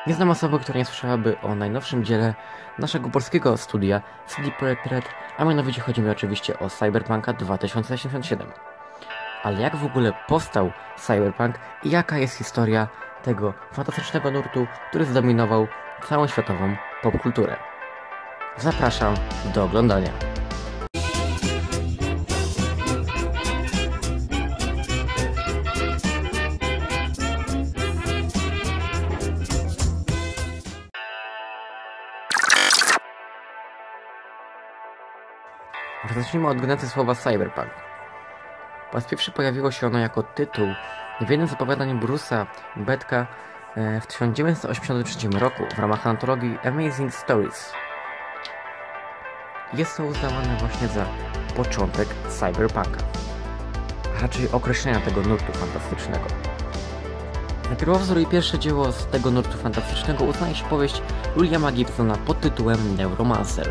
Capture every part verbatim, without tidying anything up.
Nie znam osoby, która nie słyszałaby o najnowszym dziele naszego polskiego studia C D Projekt Red, a mianowicie chodzi mi oczywiście o Cyberpunka dwa tysiące osiemdziesiąt siedem. Ale jak w ogóle powstał Cyberpunk i jaka jest historia tego fantastycznego nurtu, który zdominował całą światową popkulturę? Zapraszam do oglądania. Zacznijmy od genezy słowa cyberpunk. Po raz pierwszy pojawiło się ono jako tytuł w jednym z opowiadań Bruce'a Bedka w tysiąc dziewięćset osiemdziesiątym trzecim roku w ramach antologii Amazing Stories. Jest to uznawane właśnie za początek cyberpunka, a raczej określenia tego nurtu fantastycznego. Na pierwowzór i pierwsze dzieło z tego nurtu fantastycznego uznaje się powieść Williama Gibsona pod tytułem Neuromancer.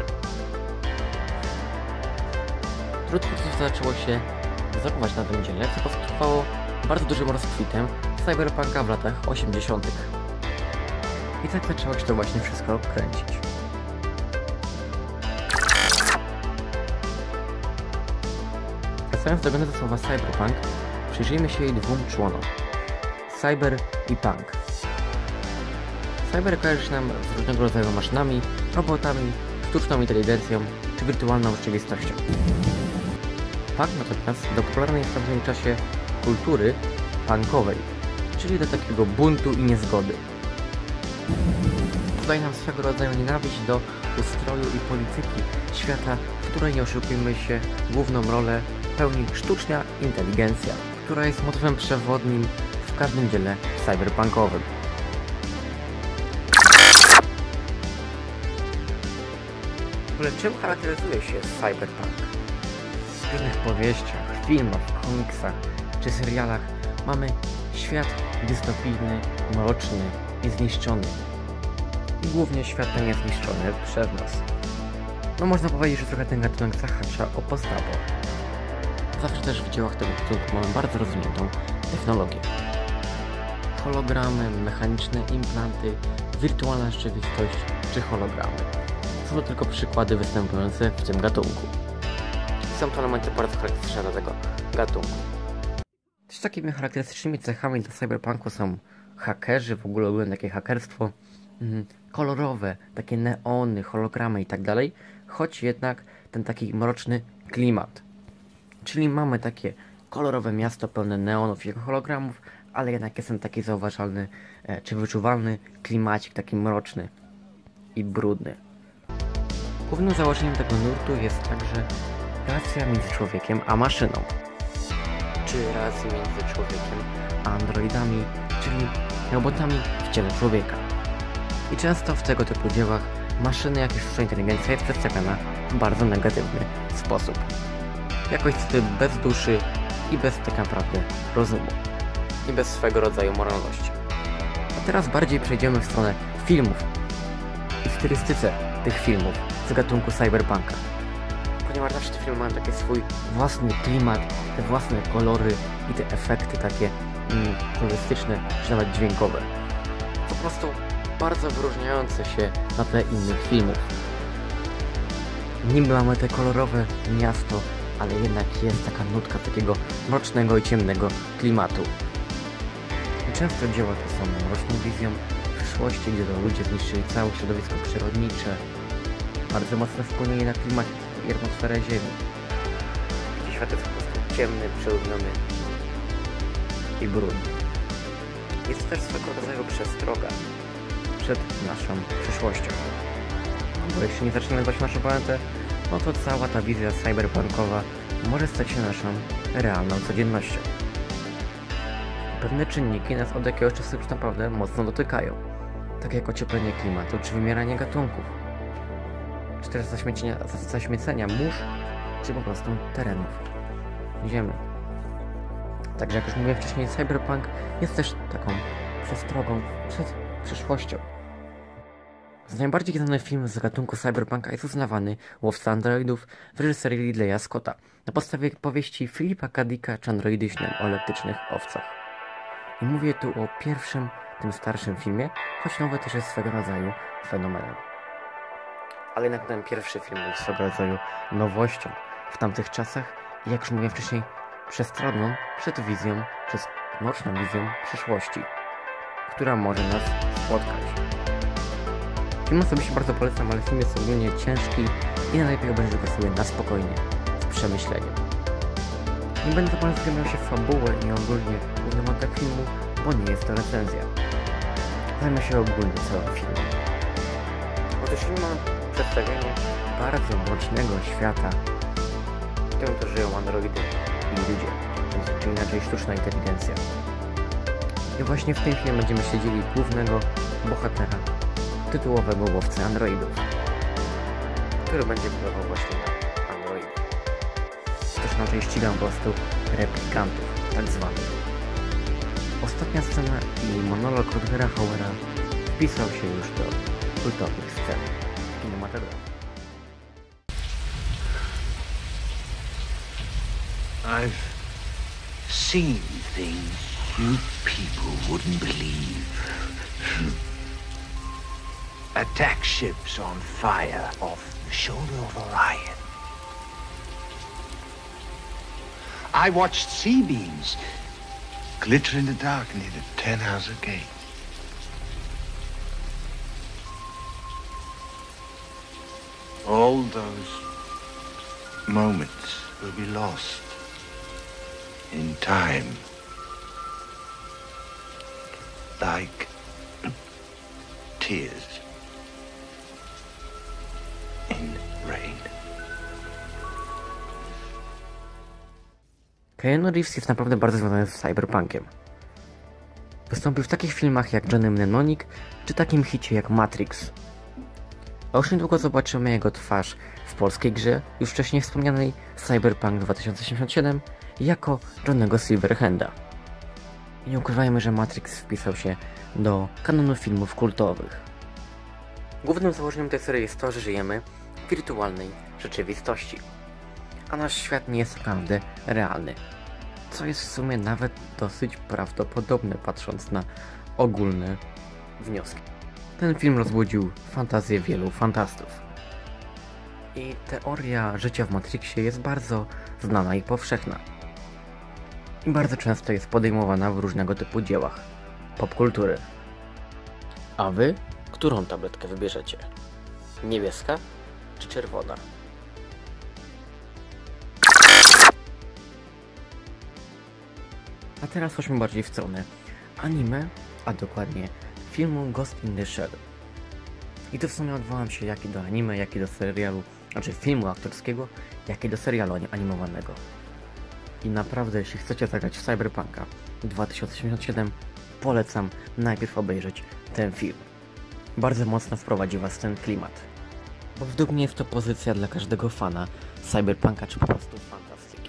Trud twórców zaczęło się wzorować na tym dziele, co poskutkowało bardzo dużym rozkwitem cyberpunka w latach osiemdziesiątych. I tak zaczęło się to właśnie wszystko kręcić. Wracając do genezy słowa cyberpunk, przyjrzyjmy się jej dwóm członom. Cyber i punk. Cyber kojarzy się nam z różnego rodzaju maszynami, robotami, sztuczną inteligencją czy wirtualną rzeczywistością. Punk natomiast do popularnej w tamtym czasie kultury punkowej, czyli do takiego buntu i niezgody. Tutaj nam swego rodzaju nienawiść do ustroju i polityki świata, w której, nie oszukujmy się, główną rolę pełni sztuczna inteligencja, która jest motywem przewodnim w każdym dziele cyberpunkowym. W ogóle czym charakteryzuje się cyberpunk? W różnych powieściach, filmach, komiksach czy serialach mamy świat dystopijny, mroczny i zniszczony. I głównie świat ten jest zniszczony przez nas. No można powiedzieć, że trochę ten gatunek zahacza o post-apo. Zawsze też w dziełach tego gatunku mamy bardzo rozwiniętą technologię. Hologramy, mechaniczne implanty, wirtualna rzeczywistość czy hologramy. Są to tylko przykłady występujące w tym gatunku. Są to elementy bardzo charakterystyczne dla tego gatunku. Też takimi charakterystycznymi cechami dla cyberpunku są hakerzy, w ogóle ogólne takie hakerstwo, mm, kolorowe, takie neony, hologramy i tak dalej, choć jednak ten taki mroczny klimat. Czyli mamy takie kolorowe miasto pełne neonów i hologramów, ale jednak jest ten taki zauważalny e, czy wyczuwalny klimacik, taki mroczny i brudny. Głównym założeniem tego nurtu jest także relacja między człowiekiem a maszyną, czy relacja między człowiekiem a androidami, czyli robotami w ciele człowieka. I często w tego typu dziełach maszyny, jak i sztuczna inteligencja jest przedstawiana w bardzo negatywny sposób. Jako istoty bez duszy i bez tak naprawdę rozumu. I bez swego rodzaju moralności. A teraz bardziej przejdziemy w stronę filmów i stylistyce tych filmów z gatunku cyberpunka. Ponieważ zawsze te filmy mają taki swój własny klimat, te własne kolory i te efekty takie mm, kolorystyczne, czy nawet dźwiękowe. Po prostu bardzo wyróżniające się na tle innych filmów. Niby mamy te kolorowe miasto, ale jednak jest taka nutka takiego mrocznego i ciemnego klimatu. I często dzieła te są mroczną wizją przyszłości, gdzie to ludzie zniszczyli całe środowisko przyrodnicze, bardzo mocno wpłynęli na klimat i atmosferę Ziemi. Gdzie świat jest po prostu ciemny, przeludniony i brudny. Jest też swego rodzaju przestroga przed naszą przyszłością. Bo jeśli nie zaczniemy dbać o naszą planetę, no to cała ta wizja cyberpunkowa może stać się naszą realną codziennością. Pewne czynniki nas od jakiegoś czasu już naprawdę mocno dotykają, tak jak ocieplenie klimatu czy wymieranie gatunków, czy też zaśmiecenia, zaśmiecenia mórz, czy po prostu terenów Ziemi. Także jak już mówiłem wcześniej, cyberpunk jest też taką przestrogą przed przyszłością. Za najbardziej znany film z gatunku cyberpunka jest uznawany Łowca androidów w reżyserii Ridleya Scotta na podstawie powieści Philipa K. Dicka czy Androidy śnią o elektrycznych owcach. I mówię tu o pierwszym tym starszym filmie, choć nowy też jest swego rodzaju fenomenem. Ale jednak ten pierwszy film był swego rodzaju nowością w tamtych czasach i jak już mówiłem wcześniej, przestronną przed wizją, przez mroczną wizją przyszłości, która może nas spotkać. Film osobiście bardzo polecam, ale film jest ogólnie ciężki i najlepiej obejrzeć go sobie na spokojnie, z przemyśleniem. Nie będę po prostu zgłębiał się w fabułę i ogólnie główny wątek filmu, bo nie jest to recenzja. Zajmę się ogólnie całym filmem. Otóż film ma przedstawienie bardzo mrocznego świata, w którym to żyją androidy i ludzie, czy inaczej sztuczna inteligencja. I właśnie w tym filmie będziemy śledzili głównego bohatera, tytułowego łowcy androidów, który będzie polował właśnie na androidy. Też inaczej ścigam po prostu replikantów, tak zwanych. Ostatnia scena i monolog Rutgera Hauera wpisał się już do kultowych scen kinematografii. I've seen things you people wouldn't believe. Attack ships on fire off the shoulder of Orion. I watched sea beams glitter in the dark near the Ten Hauser Gate. All those moments will be lost in time, like tears in rain. Keanu Reeves jest naprawdę bardzo związany z cyberpunkiem. Wystąpił w takich filmach jak Johnny Mnemonic, czy takim hicie jak Matrix. A już niedługo zobaczymy jego twarz w polskiej grze, już wcześniej wspomnianej Cyberpunk dwa tysiące siedemdziesiąt siedem, jako Johnny'ego Silverhanda. I nie ukrywajmy, że Matrix wpisał się do kanonu filmów kultowych. Głównym założeniem tej serii jest to, że żyjemy w wirtualnej rzeczywistości, a nasz świat nie jest naprawdę realny, co jest w sumie nawet dosyć prawdopodobne, patrząc na ogólne wnioski. Ten film rozbudził fantazję wielu fantastów. I teoria życia w Matrixie jest bardzo znana i powszechna. I bardzo często jest podejmowana w różnego typu dziełach popkultury. A wy, którą tabletkę wybierzecie? Niebieska czy czerwona? A teraz chodźmy bardziej w stronę anime, a dokładnie filmu Ghost in the Shell. I tu w sumie odwołam się jak i do anime, jak i do serialu, znaczy filmu aktorskiego, jak i do serialu animowanego. I naprawdę, jeśli chcecie zagrać w Cyberpunka dwa tysiące siedemdziesiąt siedem, polecam najpierw obejrzeć ten film. Bardzo mocno wprowadzi was w ten klimat. Bo według mnie jest to pozycja dla każdego fana Cyberpunka, czy po prostu fantastyki.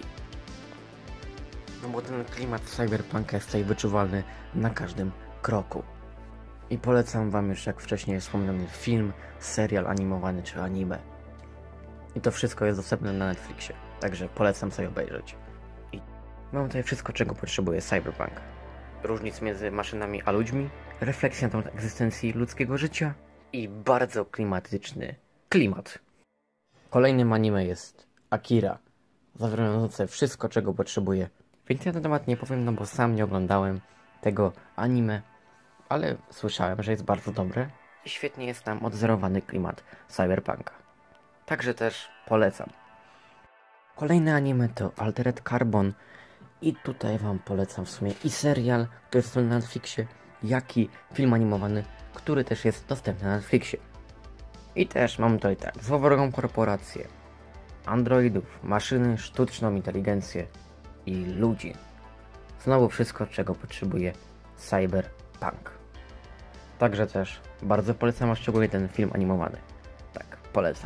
No bo ten klimat Cyberpunka jest tutaj wyczuwalny na każdym kroku. I polecam wam już, jak wcześniej wspomniany, film, serial animowany czy anime. I to wszystko jest dostępne na Netflixie, także polecam sobie obejrzeć. I mam tutaj wszystko, czego potrzebuje Cyberpunk. Różnic między maszynami a ludźmi, refleksja na temat egzystencji ludzkiego życia i bardzo klimatyczny klimat. Kolejnym anime jest Akira, zawierające wszystko, czego potrzebuję. Więc ja na ten temat nie powiem, no bo sam nie oglądałem tego anime, ale słyszałem, że jest bardzo dobre i świetnie jest tam odzorowany klimat Cyberpunka. Także też polecam. Kolejne anime to Altered Carbon i tutaj wam polecam w sumie i serial, który jest na Netflixie, jak i film animowany, który też jest dostępny na Netflixie. I też mam tutaj tak, złowrogą korporację, androidów, maszyny, sztuczną inteligencję i ludzi. Znowu wszystko, czego potrzebuje Cyberpunk. Także też bardzo polecam, a szczególnie ten film animowany. Tak, polecam.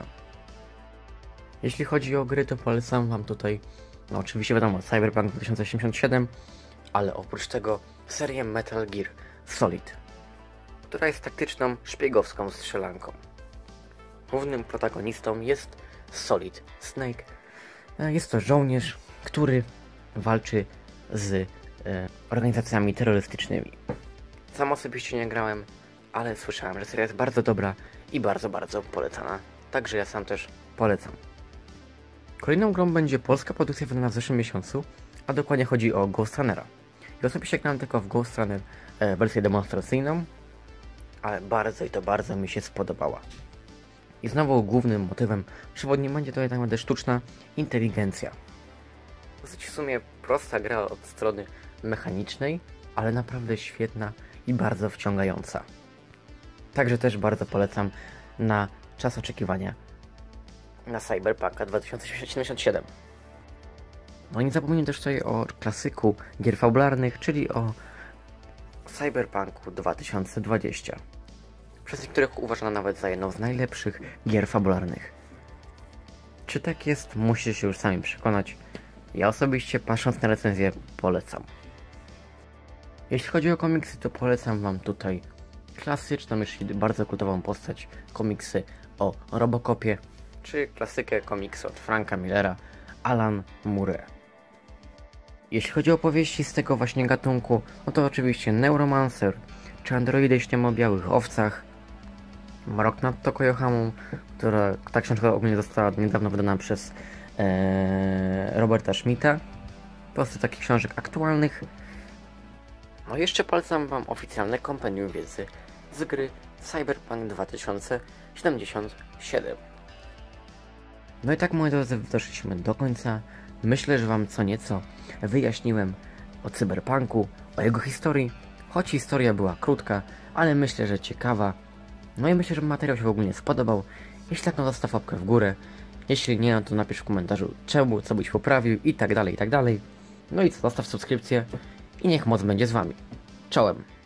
Jeśli chodzi o gry, to polecam wam tutaj, no oczywiście wiadomo, Cyberpunk dwa tysiące siedemdziesiąt siedem, ale oprócz tego serię Metal Gear Solid, która jest taktyczną, szpiegowską strzelanką. Głównym protagonistą jest Solid Snake. Jest to żołnierz, który walczy z e, organizacjami terrorystycznymi. Sam osobiście nie grałem, ale słyszałem, że seria jest bardzo dobra i bardzo, bardzo polecana. Także ja sam też polecam. Kolejną grą będzie polska produkcja wydana w zeszłym miesiącu, a dokładnie chodzi o Ghost Runnera. I osobiście grałem tylko w Ghost Runner e, wersję demonstracyjną, ale bardzo i to bardzo mi się spodobała. I znowu głównym motywem przewodnim będzie to jednak będzie sztuczna inteligencja. Dosyć w sumie prosta gra od strony mechanicznej, ale naprawdę świetna i bardzo wciągająca. Także też bardzo polecam na czas oczekiwania na Cyberpunka dwa tysiące siedemdziesiąt siedem. No i nie zapomnij też tutaj o klasyku gier fabularnych, czyli o Cyberpunku dwa tysiące dwudziestym. Przez niektórych uważana nawet za jedną z najlepszych gier fabularnych. Czy tak jest, musicie się już sami przekonać. Ja osobiście, patrząc na recenzję, polecam. Jeśli chodzi o komiksy, to polecam wam tutaj klasyczną, już bardzo kultową postać, komiksy o Robocopie, czy klasykę komiksu od Franka Millera, Alan Moore. Jeśli chodzi o powieści z tego właśnie gatunku, no to oczywiście Neuromancer, czy Androidy śnią o białych owcach, Mrok nad Tokoyohamą, która ta książka ogólnie została niedawno wydana przez ee, Roberta Schmidta. Po prostu takich książek aktualnych. No i jeszcze polecam wam oficjalne kompendium wiedzy z gry Cyberpunk dwa tysiące siedemdziesiąt siedem. No i tak, moi drodzy, doszliśmy do końca. Myślę, że wam co nieco wyjaśniłem o Cyberpunku, o jego historii, choć historia była krótka, ale myślę, że ciekawa. No i myślę, że materiał się w ogóle spodobał. Jeśli tak, no zostaw łapkę w górę. Jeśli nie, no to napisz w komentarzu czemu, co byś poprawił i tak dalej, i tak dalej. No i co, zostaw subskrypcję i niech moc będzie z wami. Czołem!